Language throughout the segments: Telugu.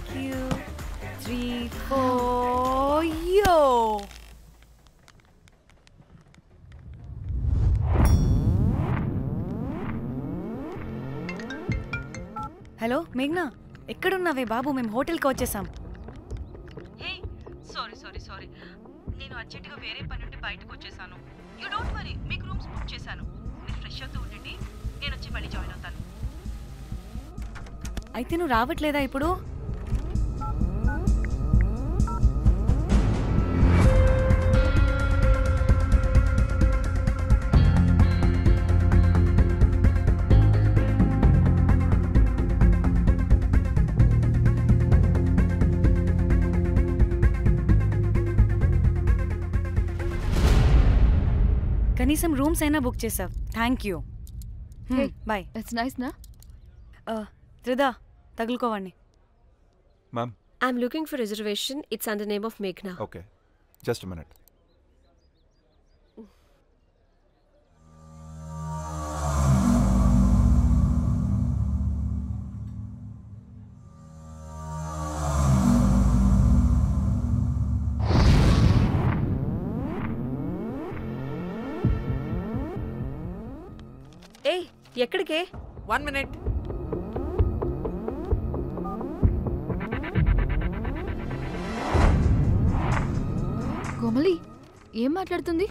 Thank you. 3, 4, yo. హలో మేఘ్నా, ఎక్కడున్నావే బాబు? మేము హోటల్కి వచ్చేసాం. హే సారీ నేను అర్జెంటుగా వేరే పని నుండి బయటకు వచ్చేసాను. యూ డోంట్ వరీ, మీకు రూమ్స్ బుక్ చేశాను. మీరు ఫ్రెష్ అవుతూ ఉండండి, నేను వచ్చి మళ్ళీ జాయిన్ అవుతాను. అయితే నువ్వు రావట్లేదా ఇప్పుడు? కనీసం రూమ్స్ అయినా బుక్ చేసావు. Thank you. Bye. It's nice నా. త్రిదా, తగులుకోవండి. Ma'am. I'm looking for reservation. It's under name of Meghna. Okay. Just a minute. Hey, ఎక్కడికే? 1 minute. కోమలి ఏం మాట్లాడుతుంది?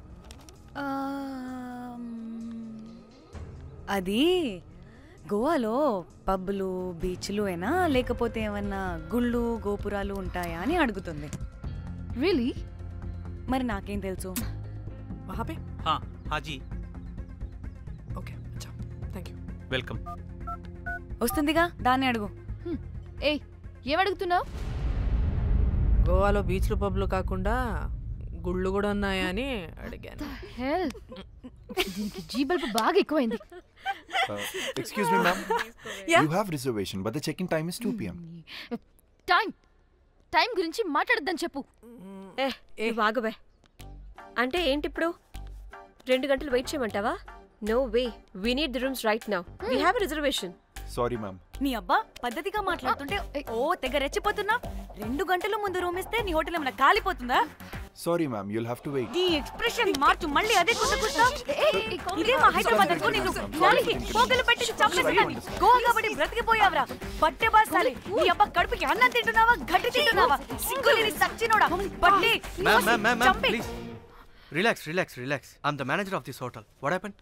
అది గోవాలో పబ్బులు బీచ్లు అయినా లేకపోతే ఏమన్నా గుళ్ళు గోపురాలు ఉంటాయా అని అడుగుతుంది. రియలీ? మరి నాకేం తెలుసు? वहाँ पे? हाँ जी. ओके अच्छा थैंक यू. वेलकम. వస్తుందిగా, దాన్ని అడుగు. ఏయ్ ఏం అడుగుతున్నావు? గోవాలో బీచ్లు పబ్లు కాకుండా గుళ్ళు కూడా ఉన్నాయా అని అడిగాను. హెల్ దీనికి జీబల్బ్ బాగా ఎక్కువైంది. Excuse me, ma'am. Yeah? You have reservation, but the check-in time is 2 p.m. Time గురించి మాట్లాడద్దని చెప్పు. నువ్వు ఆగవే. అంటే ఏంటి ఇప్పుడు 2 గంటలు వెయిట్ చేయమంటావా? No way, we need the rooms right now. We have reservation. Sorry, ma'am. నీ అబ్బా పద్ధతిగా మాట్లాడుతుంటే తెగ రెచ్చిపోతున్నా. 2 గంటల ముందు రూమ్ ఇస్తే నీ హోటల్ ఏమైనా కాలిపోతుందా? Sorry, ma'am. You'll have to wait. నీ ఎక్స్ప్రెషన్ మార్చు, మళ్ళీ అదే కుసకుస్తా. ఇదే మా హైదరాబాద్ అనుకో. నేను నాలికి పోగలు పెట్టి చంపేస్తాను. గోవా కాబట్టి బ్రతికిపోయావరా పట్టె బాసాలి. నీ అబ్బా కడుపుకి అన్నం తింటున్నావా, గడ్డి తింటున్నావా? సింగులేని సచ్చినోడా పట్టి. Ma'am, please. Relax. I'm the manager of this hotel. What happened?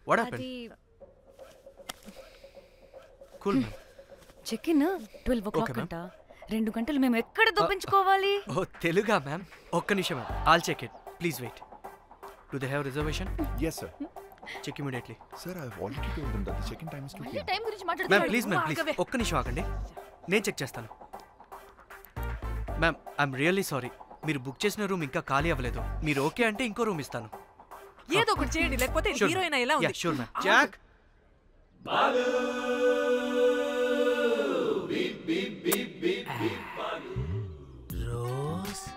Cool, ma'am. Check in 12 o'clock అంట. 2 గంటలు మేము ఎక్కడ దొప్పించుకోవాలి? Oh, Teluga, ma'am. ఒక్క నిమిషం, ma'am. I'll check it. Please wait. Do they have reservation? Yes, sir. Check immediately. Sir, I've already told them that the check-in time is 2 p.m. Time గురించి Ma'am, మాట్లాడుతున్నాడు. please. ఒక్క నిమిషం ఆగండి. నేను చెక్ చేస్తాను. Ma'am, I'm really sorry. మీరు బుక్ చేసిన రూమ్ ఇంకా ఖాళీ అవ్వలేదు. మీరు ఓకే అంటే ఇంకో రూమ్ ఇస్తాను. ఏదో ఒకటి చేయండి, లేకపోతే హీరోయిన్ ఎలా ఉంది? Sure ma'am. Jack Rose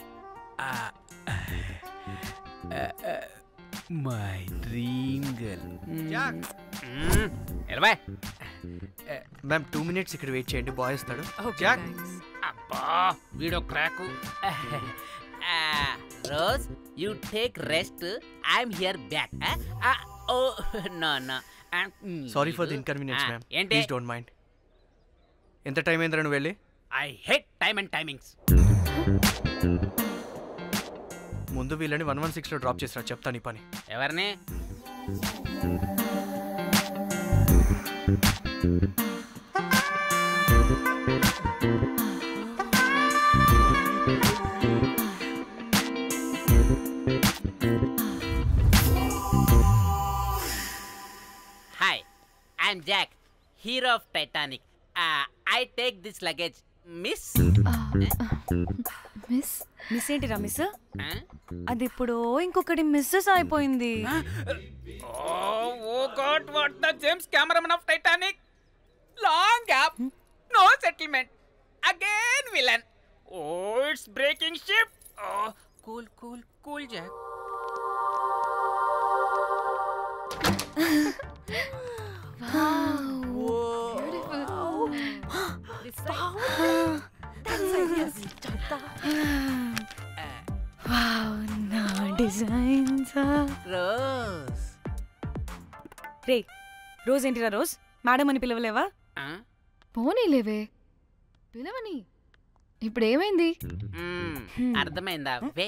my dream girl. Jack ఎలవా మ్యామ్ 2 minutes ఇక్కడ వెయిట్ చేయండి, బాయ్ వస్తాడు. Okay, Jack thanks. అబ్బా వీడో crack. Rose you take rest, I'm here back. Oh no sorry for the inconvenience ma'am. ఏంటి? Please don't mind. ఎంత టైం అయిందిరా నువ్వు వెళ్ళి? I hate time and timings. ముందు వీళ్ళని 116లో డ్రాప్ చేసినా చెప్తాను ఈ పని. ఎవరిని? Hi, I'm Jack, hero of Titanic. I take this luggage miss. Miss ఏంటిరా మిస్? అది ఇప్పుడు ఇంకొకటి మిస్సెస్ అయిపోయింది. Oh God, what the James cameraman of Titanic. Long gap, no settlement, again villain. Oh it's breaking ship. Cool Jack. నా డిజైన్స్ రోజ్ రే రోజ్ ఏంటిరా రోజ్ మేడం అని పిలవలేవా పోనీలేవే పిలవని ఇప్పుడు ఏమైంది అర్థమైందా వే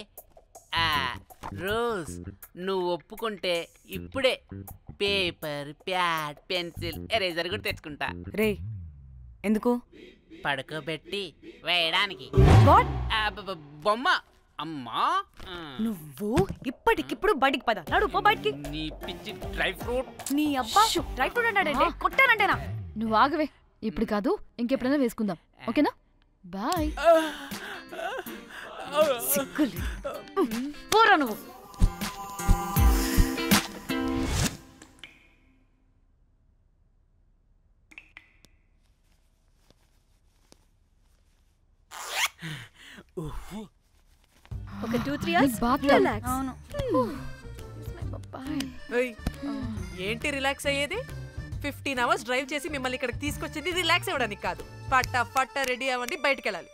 రోజ్ నువ్వు ఒప్పుకుంటే ఇప్పుడే పేపర్ ప్యాడ్ పెన్సిల్ ఎరేజర్ కూడా తెచ్చుకుంటా రే ఎందుకు పడుకోబెట్టి వేయడానికి వాట్ బొమ్మ అమ్మా నువ్వు ఇప్పటికిప్పుడు బయటికి పద నడు పో బయటికి నీ పిచ్చి డ్రై ఫ్రూట్ నీ అబ్బా డ్రై ఫ్రూట్ అన్నాడంటే కొట్టానంటేనా నువ్వు ఆగవే ఇప్పుడు కాదు ఇంకెప్పుడైనా వేసుకుందాం ఓకేనా బాయ్ సిగ్గులు పోరా నువ్వు ఒక 2-3 hours బాత్ రిలాక్స్. అవును ఏంటి రిలాక్స్ అయ్యేది 15 అవర్స్ డ్రైవ్ చేసి మిమ్మల్ని ఇక్కడికి తీసుకొచ్చింది రిలాక్స్ అవ్వడానికి కాదు. ఫట్ట రెడీ అవ్వండి, బయటికి వెళ్ళాలి.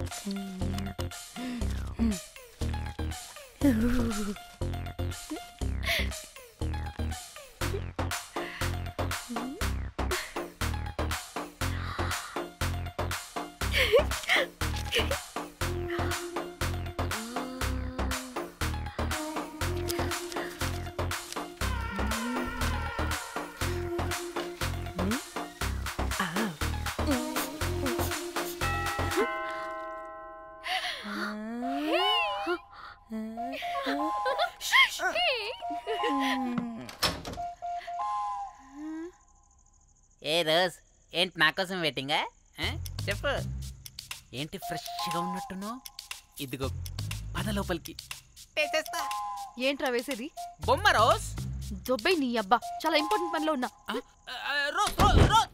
ఏ రోజ్ ఏంటి నా కోసం వెయిటింగా చెప్పు ఏంటి ఫ్రెష్గా ఉన్నట్టును ఇదిగో పద లోపలికి వేసేస్తా ఏంట్రా వేసేది బొమ్మ రోజ్ దొబ్బై నీ అబ్బా చాలా ఇంపార్టెంట్ పనిలో ఉన్నా రోజ్ రోజ్ రోజ్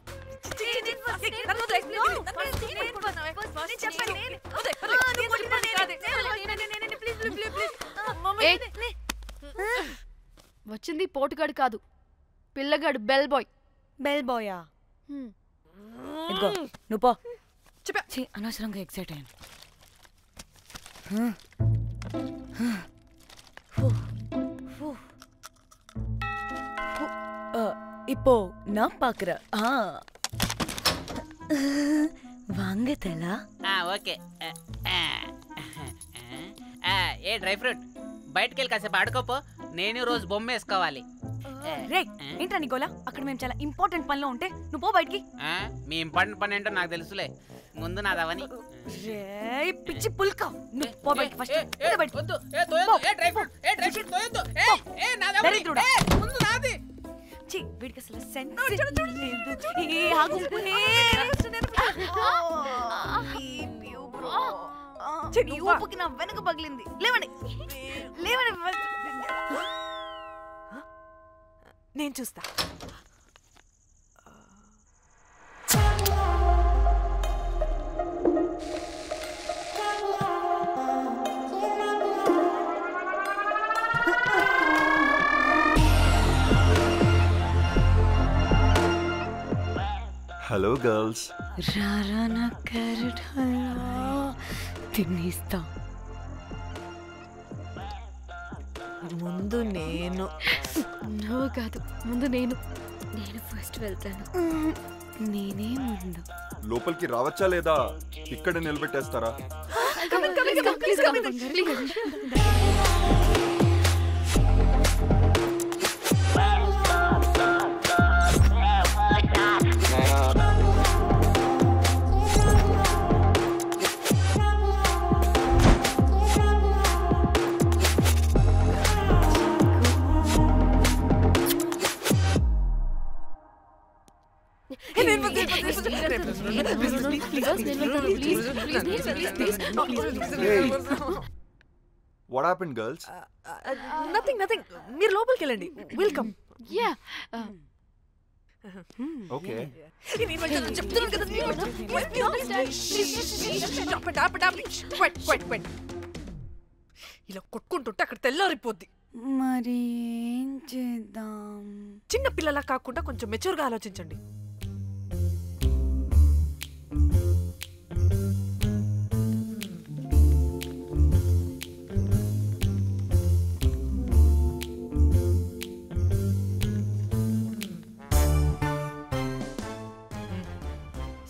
వచ్చింది పోటుగాడు కాదు పిల్లగాడు బెల్ బాయ్ బెల్ బాయా ఇదిగో నువ్వు పో ఛీ, అనవసరంగా ఎక్సైట్ అయ్యాను இப்போ நான் பாக்குறேன் வாங்க தலா ఓకే ఏ డ్రై ఫ్రూట్ బయటకు వెళ్ళి కాసేపు ఆడుకోపో నేను రోజు బొమ్మ వేసుకోవాలి రే ఏంట్రా నీ గోలా అక్కడ మేము చాలా ఇంపార్టెంట్ పనిలో ఉంటే నువ్వు పో బయటికి మీ ఇంపార్టెంట్ పని ఏంటో నాకు తెలుసులే ముందు నాదవని రే పిచ్చి పుల్క నువ్వు పో బయటికి ఫస్ట్ బయటికి వద్దు ఏ తోయొద్దు ఏ డ్రై ఫ్రూట్ తోయొద్దు ఏ నాదవని దరిద్రుడా. ముందు నాది ఛీ వీడికి అసలు సెన్స్ లేదు ఏ ఆగు నీ ఊపుకి నా వెనక పగిలింది లేవండి లేవండి నేను చూస్తా. హలో గర్ల్స్ రారా నా క్యారెట్ హల్వా తినేస్తా ముందు నేను నువ్వు కాదు ముందు నేను ఫస్ట్ వెళ్తాను. నేనే ముందు లోపలికి రావచ్చా లేదా ఇక్కడ నిలబెట్టేస్తారా వాట్ హ్యాపెండ్ గర్ల్స్ నథింగ్ మీరు లోపలికి వెళ్ళండి. వెల్కమ్. యా ఓకే చెప్తున్నాను కదా ఇలా కొట్టుకుంటుంటే అక్కడ తెల్లారిపోద్ది. మరి ఏం చేద్దాం చిన్న పిల్లలా కాకుండా కొంచెం మెచ్యూర్గా ఆలోచించండి.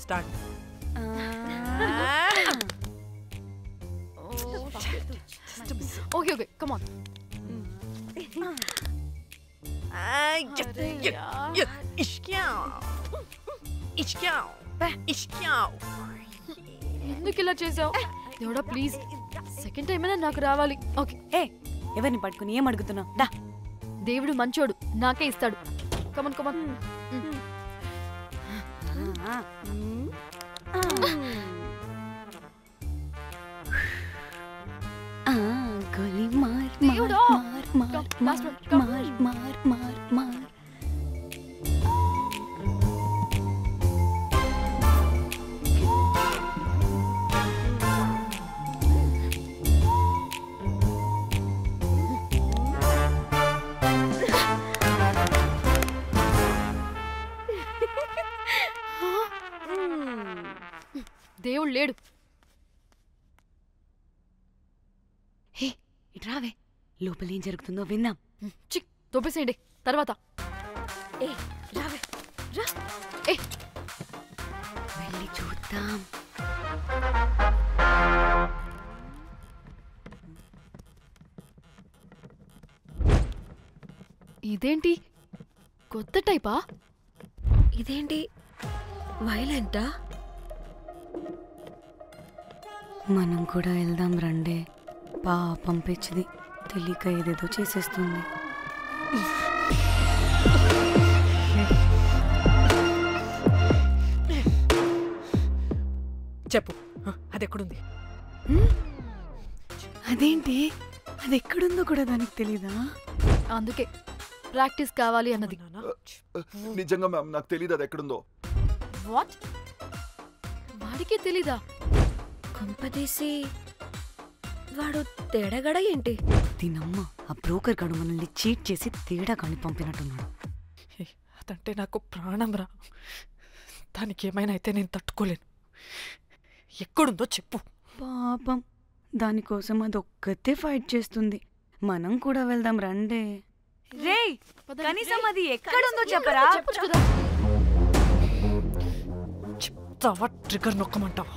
Start. Okay okay come on. ఎందుకు ఇలా చేసావు దేవుడా? ప్లీజ్ సెకండ్ టైం అయినా నాకు రావాలి. ఓకే. ఏ ఎవరిని పట్టుకుని ఏం అడుగుతున్నావు? దా. దేవుడు మంచోడు, నాకే ఇస్తాడు. Come on come on. గోలీ మార్ దేవుడా! మార్ Last one, come. మార్ మార్ మార్. దేవుడు లేడు. హే ఇటు రావే, లోపల ఏం జరుగుతుందో విందాం. చిక్ తోపేసేయండి తర్వాత. ఏ రావే రా. ఏ వెళ్ళి చూద్దాం. ఇదేంటి కొత్త టైపా? ఇదేంటి వైలెంటా? మనం కూడా వెళ్దాం రండే. పాపం పిచ్చిది, తెలియక ఏదేదో చేసేస్తుంది. చెప్పు, అది ఎక్కడుంది? అదేంటి, అది ఎక్కడుందో కూడా దానికి తెలీదా? అందుకే ప్రాక్టీస్ కావాలి అన్నది. నిజంగా మ్యామ్ నాకు తెలియదు అది ఎక్కడుందో. వాట్? వాడికి తెలీదా? కొంపదీసి వాడు తేడగడ ఏంటి? దీనమ్మ, ఆ బ్రోకర్ గడు మనల్ని చీట్ చేసి తేడా కాని పంపినట్టున్నాడు. అదంటే నాకు ప్రాణం రా. దానికి ఏమైనా అయితే నేను తట్టుకోలేను. ఎక్కడుందో చెప్పు. పాపం, దానికోసం అదొక్కతే ఫైట్ చేస్తుంది. మనం కూడా వెళ్దాం రండే. రేయ్ కనీసం అది ఎక్కడుందో చెప్పరా? చెప్పొచ్చు కదా. చెప్తావా? ట్రిగర్ నొక్కమంటావా?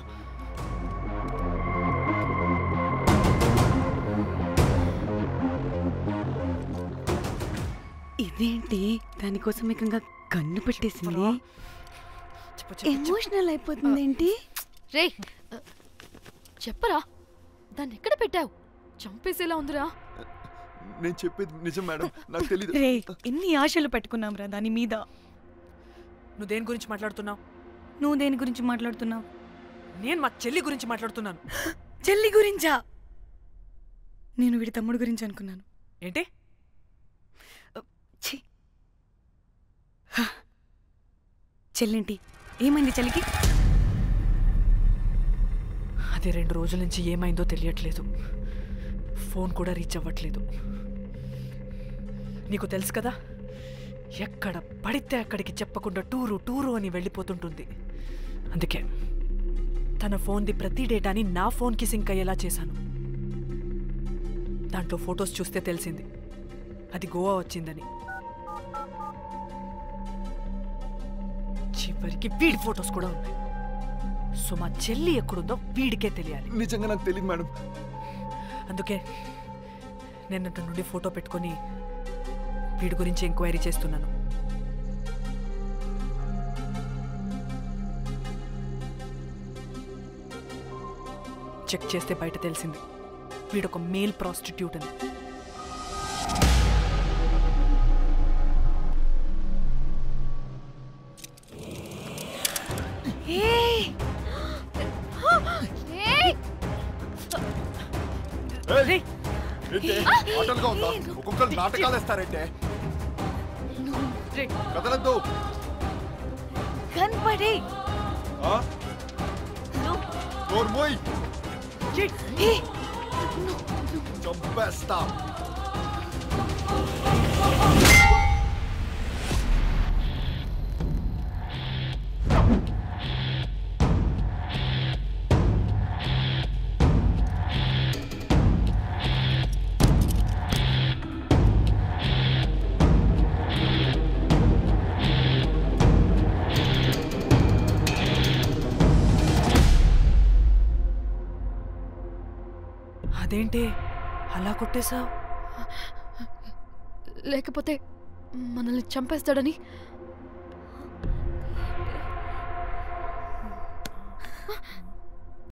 ఇదేంటి, దానికోసం ఏకంగా కన్ను పెట్టేసింది. ఎమోషనల్ అయిపోతుంది ఏంటి? రే చెప్పరా, దాన్ని ఎక్కడ పెట్టావు? చంపేసేలా ఉందిరా. నేను చెప్పేది నిజం మేడం, నాకు తెలీదు. రే ఎన్ని ఆశలు పెట్టుకున్నాం రా దాని మీద. నువ్వు దేని గురించి మాట్లాడుతున్నావు? నువ్వు దేని గురించి మాట్లాడుతున్నావు? నేను మా చెల్లి గురించి మాట్లాడుతున్నాను. చెల్లి గురించా? నేను వీడి తమ్ముడు గురించి అనుకున్నాను. ఏంటి? ఛీ. చెల్లింటి ఏమైంది చెల్లికి? అది 2 రోజుల నుంచి ఏమైందో తెలియట్లేదు. ఫోన్ కూడా రీచ్ అవ్వట్లేదు. నీకు తెలుసు కదా, ఎక్కడ పడితే అక్కడికి చెప్పకుండా టూరు టూరు అని వెళ్ళిపోతుంటుంది. అందుకే తన ఫోన్ది ప్రతి డేటాని నా ఫోన్కి సింక్ అయ్యేలా చేశాను. దాంట్లో ఫొటోస్ చూస్తే తెలిసింది అది గోవా వచ్చిందని. చివరికి వీడి ఫొటోస్ కూడా ఉన్నాయి. సో మా చెల్లి ఎక్కడుందో వీడికే తెలియాలి. నిజంగా నాకు తెలియదు మేడం. అందుకే నిన్నటి నుండి ఫోటో పెట్టుకొని వీడి గురించి ఎంక్వైరీ చేస్తున్నాను. చెక్ చేస్తే బయట తెలిసింది వీడొక మేల్ ప్రాస్టిట్యూట్ అని. ఆటలుగా ఉందా? ఒక్కొక్కరు నాటకాలు వేస్తారంటే కదలద్దు. కనపడే నోర్మోయ్ చంపేస్తా. అదేంటి అలా కొట్టేశావు? లేకపోతే మనల్ని చంపేస్తాడని.